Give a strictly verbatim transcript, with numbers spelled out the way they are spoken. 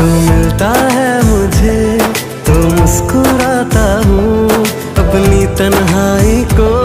तू मिलता है मुझे तो मुस्कुराता हूँ, अपनी तन्हाई को